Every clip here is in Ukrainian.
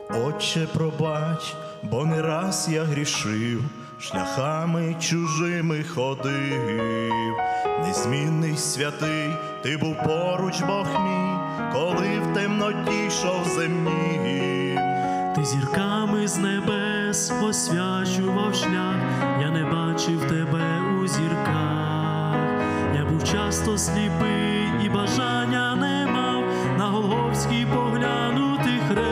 Отче, пробач, бо не раз я грішив, шляхами чужими ходив. Незмінний святий, ти був поруч, Бог мій, коли в темноті йшов земній. Ти зірками з небес освячував шлях, я не бачив тебе у зірках. Я був часто сліпий і бажання не мав на Голгофський поглянути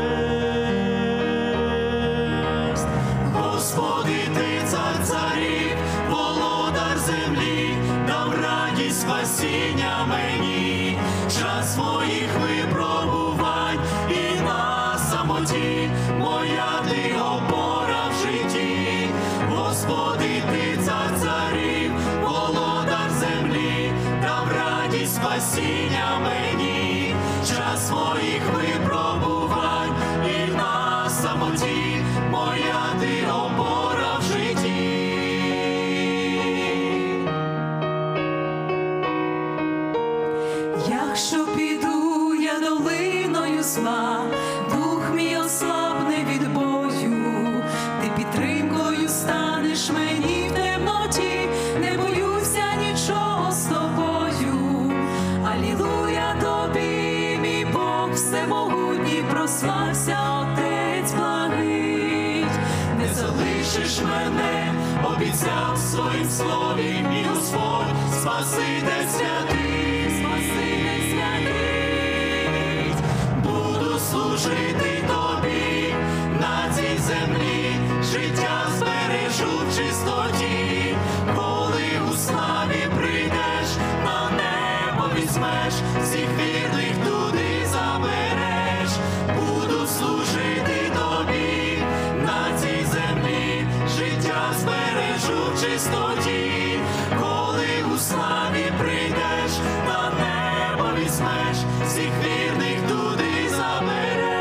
хрест. Господи, ти цар царів, володар землі, дав радість спасіння мені, час моїх випробувань і на самоті, моя ти опора в житті. Господи, ти цар царів, володар землі, дав радість спасіння мені, час моїх випробувань і на самоті, моя ти опора в житті. Якщо піду я долиною зла, дух мій ослабне від бою, ти підтримкою станеш мені в темноті, не боюся нічого з тобою. Алілуя тобі, мій Бог всемогутній, прослався Отець благий. Не залишиш мене, обіцяв в своїм слові, і Господь, Спаситель святий, Спаситель святий. буду служити тобі на цій землі, життя збережу в чистоті, коли у славі прийдеш, на небо візьмеш, всіх вірних туди забереш. Буду служити тобі на цій землі, життя збережу в чистоті, коли у славі прийдеш, на небо візьмеш, всіх вірних туди забереш.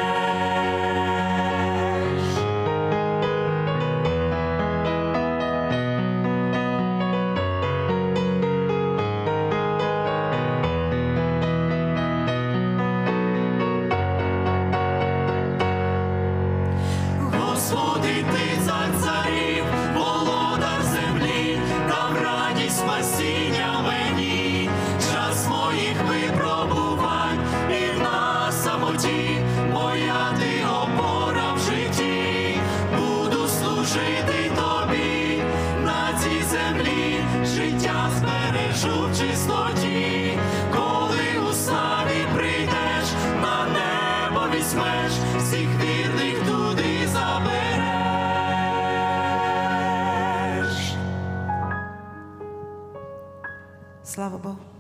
Господи, ти цар царів, володар землі, дав радість спасіння мені, час моїх випробувань і на самоті, моя ти опора в житті. Буду служити тобі на цій землі, життя збережу в чистоті, коли у славі прийдеш, на небо візьмеш, всіх вірних туди забереш. Слава Богу.